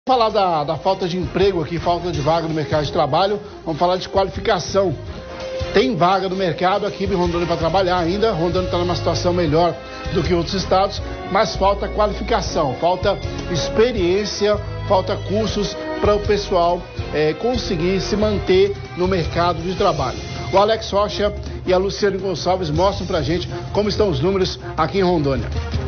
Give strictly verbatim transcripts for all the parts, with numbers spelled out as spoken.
Vamos falar da, da falta de emprego aqui, falta de vaga no mercado de trabalho, vamos falar de qualificação. Tem vaga no mercado aqui em Rondônia para trabalhar ainda, Rondônia está numa situação melhor do que outros estados, mas falta qualificação, falta experiência, falta cursos para o pessoal é, conseguir se manter no mercado de trabalho. O Alex Rocha e a Luciane Gonçalves mostram para a gente como estão os números aqui em Rondônia.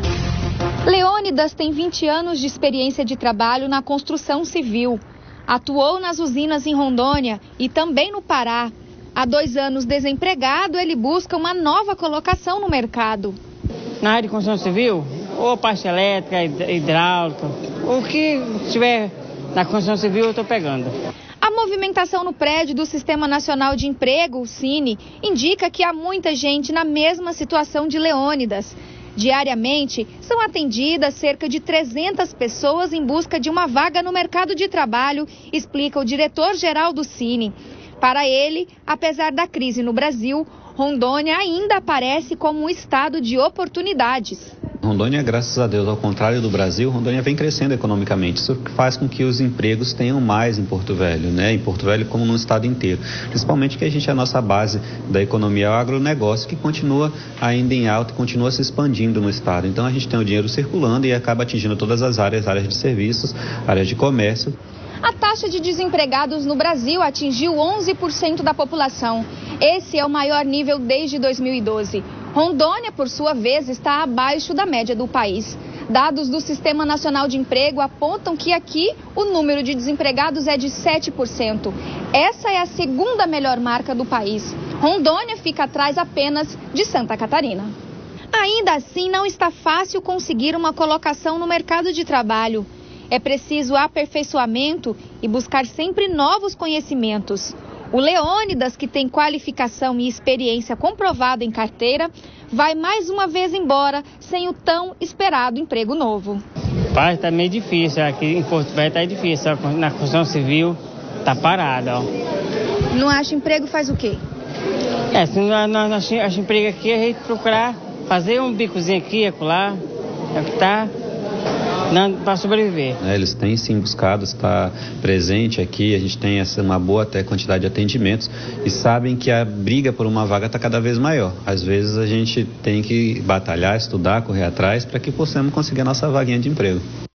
Leônidas tem vinte anos de experiência de trabalho na construção civil. Atuou nas usinas em Rondônia e também no Pará. Há dois anos desempregado, ele busca uma nova colocação no mercado. Na área de construção civil, ou parte elétrica, hidráulica, o que tiver na construção civil eu estou pegando. A movimentação no prédio do Sistema Nacional de Emprego, o Cine, indica que há muita gente na mesma situação de Leônidas. Diariamente, são atendidas cerca de trezentas pessoas em busca de uma vaga no mercado de trabalho, explica o diretor-geral do Cine. Para ele, apesar da crise no Brasil, Rondônia ainda aparece como um estado de oportunidades. Rondônia, graças a Deus, ao contrário do Brasil, Rondônia vem crescendo economicamente. Isso faz com que os empregos tenham mais em Porto Velho, né? Em Porto Velho como no estado inteiro. Principalmente que a gente, a nossa base da economia é o agronegócio, que continua ainda em alta e continua se expandindo no estado. Então a gente tem o dinheiro circulando e acaba atingindo todas as áreas, áreas de serviços, áreas de comércio. A taxa de desempregados no Brasil atingiu onze por cento da população. Esse é o maior nível desde dois mil e doze. Rondônia, por sua vez, está abaixo da média do país. Dados do Sistema Nacional de Emprego apontam que aqui o número de desempregados é de sete por cento. Essa é a segunda melhor marca do país. Rondônia fica atrás apenas de Santa Catarina. Ainda assim, não está fácil conseguir uma colocação no mercado de trabalho. É preciso aperfeiçoamento e buscar sempre novos conhecimentos. O Leônidas, que tem qualificação e experiência comprovada em carteira, vai mais uma vez embora sem o tão esperado emprego novo. Pai, está meio difícil, aqui em Porto Velho está difícil, na construção civil está parado. Ó. Não acha emprego, faz o quê? É, se não, não, não acha emprego aqui, a gente procurar fazer um bicozinho aqui, acolá, é o que está... para sobreviver. Eles têm sim buscado estar presente aqui, a gente tem essa, uma boa até quantidade de atendimentos e sabem que a briga por uma vaga está cada vez maior. Às vezes a gente tem que batalhar, estudar, correr atrás para que possamos conseguir a nossa vaguinha de emprego.